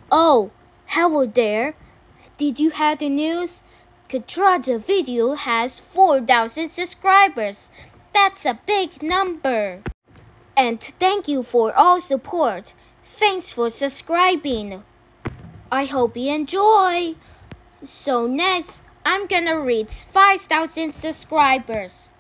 Oh, hello there. Did you have the news? Katraja Video has 4,000 subscribers. That's a big number. And thank you for all support. Thanks for subscribing. I hope you enjoy. So next, I'm gonna reach 5,000 subscribers.